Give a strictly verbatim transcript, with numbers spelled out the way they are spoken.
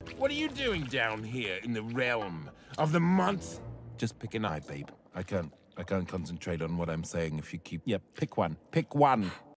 What are you doing down here in the realm of the month? Just pick an eye, babe. I can't I can't concentrate on what I'm saying if you keep... Yeah, pick one. Pick one.